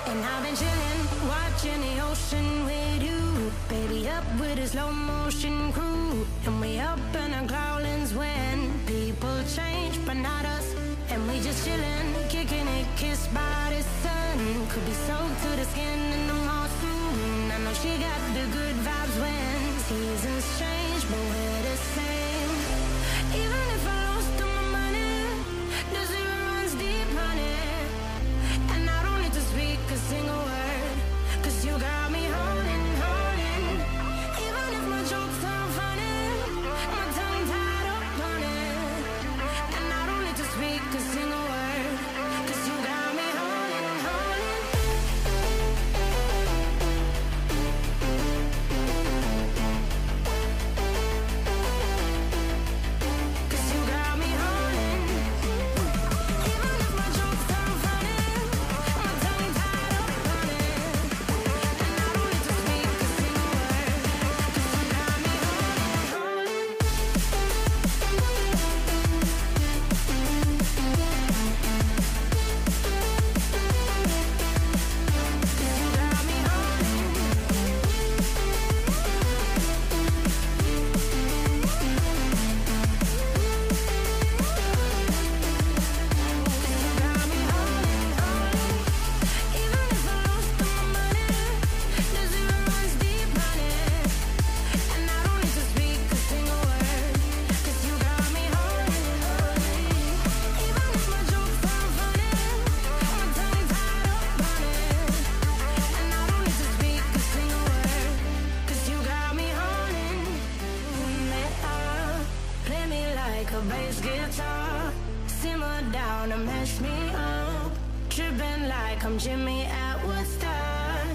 And I've been chilling, watching the ocean with you. Baby, up with a slow motion crew. And we up in our clouds when people change, but not us. And we just chilling, kicking it, kissed by the sun. Could be soaked to the skin in the mall soon. I know she got the good vibes when seasons change, but we're the same. Even if I lost all my money, the zero runs deep, honey. And I don't need to speak a single word, 'cause you got me holding, holding. Even if my jokes aren't funny, my tongue tied up on it. And I don't need to speak a single word, 'cause you got me holding, holding. 'Cause you got me holding. Even if my jokes aren't funny, my tongue tied up on it. And I don't need to speak a single word, 'cause you got me holding, holding. 'Cause you got me holding, holding. Even if I lost all my money, the zero runs deep, honey. And I don't need to speak a single word, 'cause you got me holding, holding. Even if my jokes aren't funny, my tongue tied up on it. And I don't need to speak a single word, 'cause you got me holding. Play me like a bass guitar, simmer down and mess me up, tripping like I'm Jimmy at Woodstock.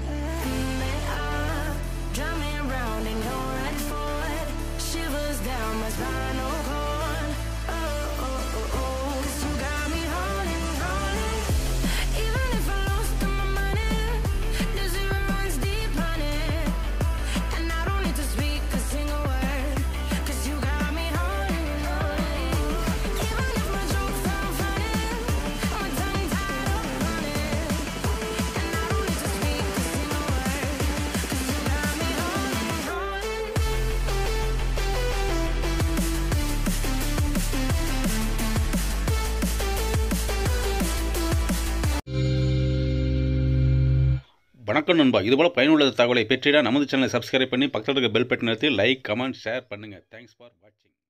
Drive me around in your red Ford, shivers down my spinal cord. Oh, oh, oh, oh. 'Cause you got me holding, holding. Even if I lost all my money, the zero runs deep, honey. And I don't need to speak a single word, 'cause you got me holding, holding. Even if my jokes aren't funny, my tongue tied up on it. And I don't need to speak a single word, 'cause you got me holding, holding. வணக்கம் நண்பா, இதுபோல் பயனுள்ள தகவலை பெற்றிட நமது சேனலை subscribe பண்ணி பக்கத்தில் இருக்க பெல் பட்டன் அழுத்தி லைக் கமெண்ட் ஷேர் பண்ணுங்கள். தேங்க்ஸ் ஃபார் வாட்சிங்.